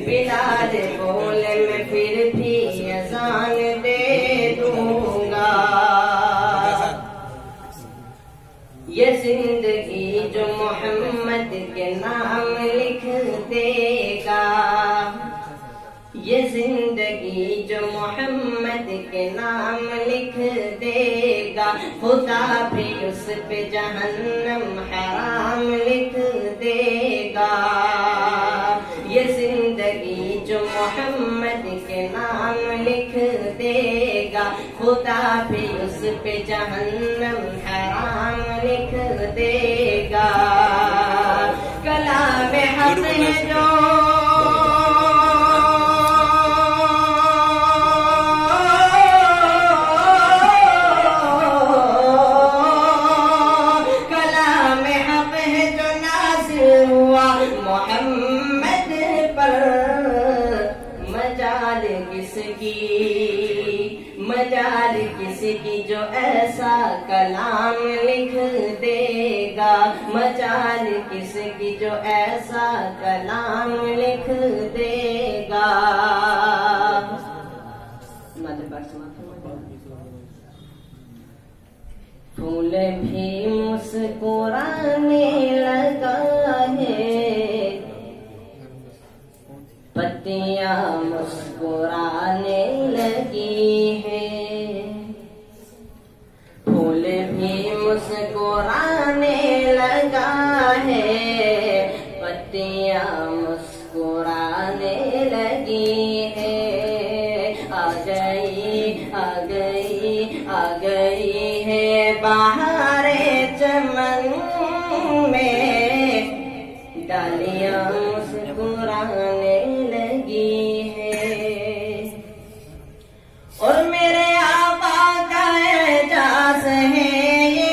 बिलाल बोले मैं फिर भी अज़ान दे दूंगा। ये जिंदगी जो मोहम्मद के नाम लिख देगा, ये जिंदगी जो मोहम्मद के नाम लिख देगा, खुदा भी उस पे जहन्नम हराम लिख देगा। ये जिंदगी जो मोहम्मद के नाम लिख देगा, खुदा भी उस पे जहन्नम हराम लिख देगा। कलाम हक़ है जो मोहम्मद पर, मजाल किसकी जो ऐसा कलाम लिख देगा, मजाल किसकी जो ऐसा कलाम लिख देगा। फूल भी मुस्कुराने लगा है, पत्तियां मुस्कुराने लगी है। फूल भी मुस्कुराने लगा है, पत्तियां मुस्कुराने लगी है। आ गई है बहारे चमन में, डालियां मुस्कुराने लगी है। और मेरे आका का एजाज़ है ये,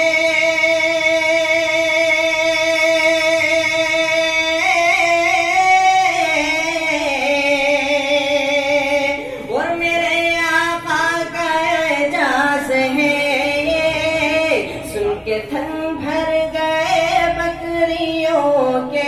और मेरे आका का एजाज़ है ये, सुन के थन भर गए बकरियों के।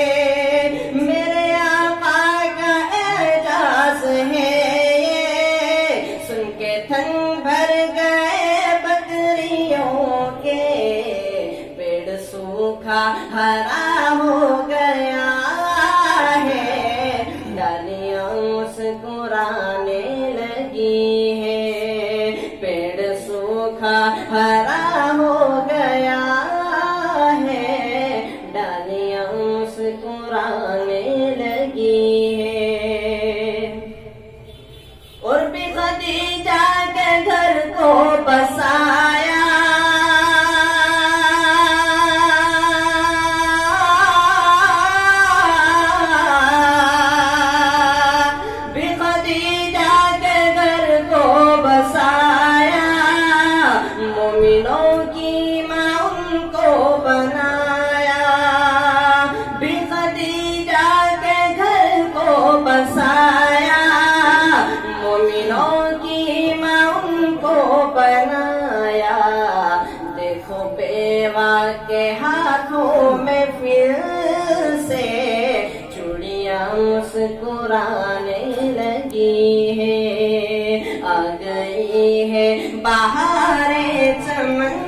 थन भर गए बकरियों के, पेड़ सूखा हरा हो गया है, डालियां मुस्कुराने लगी है। पेड़ सूखा हरा हो गया है, डालियां मुस्कुराने लगी है। और भी खदीजा के घर को बसाया, भी खदीजा के घर को बसाया, मोमिनों की माँ उनको बनाया। भी खदीजा के घर को बसाया, मोमिनों की माँ उनको बनाया। देखो बेवा के हाथों में फिर से चूड़ियां मुस्कुराने लगी है। आ गई है बहारे चमन